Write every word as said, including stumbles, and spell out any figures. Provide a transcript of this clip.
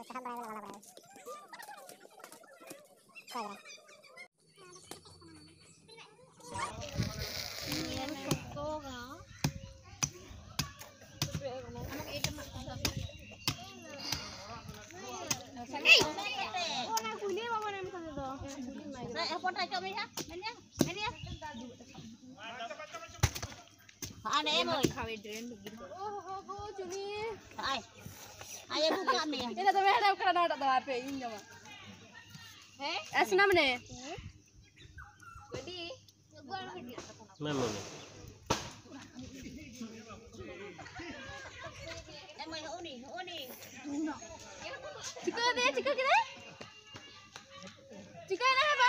Anh em ơi, ai, ai em buka nih. Ini tuh ada karena ada tuh H P ini cuma. Eh, asli namanya. Jadi, Memang. Em ơi, hỗ nỉ, hỗ nỉ. Cika deh, cika kita. Cika enak apa?